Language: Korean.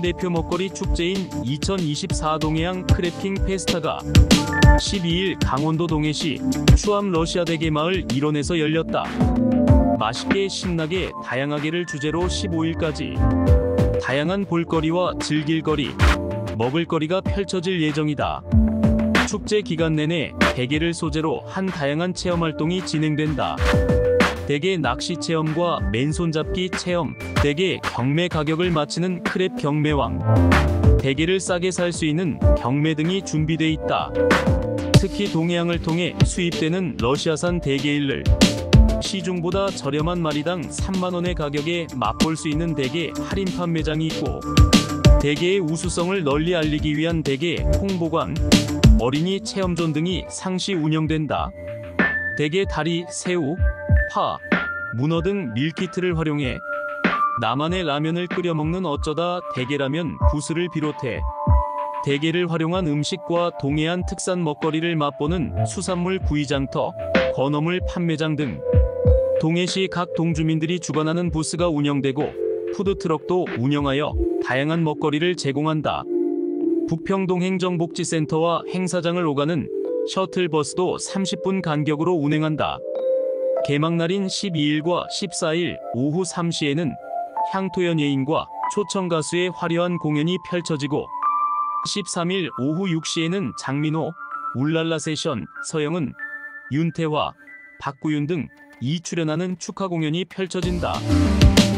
대표 먹거리 축제인 2024 동해안 크래핑 페스타가 12일 강원도 동해시 추암 러시아 대게 마을 일원에서 열렸다. 맛있게 신나게 다양하게를 주제로 15일까지 다양한 볼거리와 즐길거리, 먹을거리가 펼쳐질 예정이다. 축제 기간 내내 대게를 소재로 한 다양한 체험활동이 진행된다. 대게 낚시 체험과 맨손 잡기 체험, 대게 경매 가격을 맞히는 크랩 경매왕, 대게를 싸게 살 수 있는 경매 등이 준비돼 있다. 특히 동해항을 통해 수입되는 러시아산 대게일을 시중보다 저렴한 마리당 3만원의 가격에 맛볼 수 있는 대게 할인 판매장이 있고, 대게의 우수성을 널리 알리기 위한 대게 홍보관, 어린이 체험존 등이 상시 운영된다. 대게 다리, 새우, 파, 문어 등 밀키트를 활용해 나만의 라면을 끓여 먹는 어쩌다 대게라면 부스를 비롯해 대게를 활용한 음식과 동해안 특산 먹거리를 맛보는 수산물 구이장터, 건어물 판매장 등 동해시 각 동주민들이 주관하는 부스가 운영되고 푸드트럭도 운영하여 다양한 먹거리를 제공한다. 북평동 행정복지센터와 행사장을 오가는 셔틀버스도 30분 간격으로 운행한다. 개막날인 12일과 14일 오후 3시에는 향토연 예인과 초청 가수의 화려한 공연이 펼쳐지고, 13일 오후 6시에는 장민호, 울랄라 세션, 서영은, 윤태화, 박구윤 등이 출연하는 축하 공연이 펼쳐진다.